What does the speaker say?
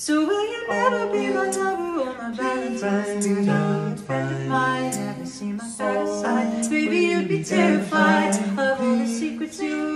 So will you never be my lover or my Valentine? Do not find my never see my better side. Baby, you'd be terrified of all the secrets you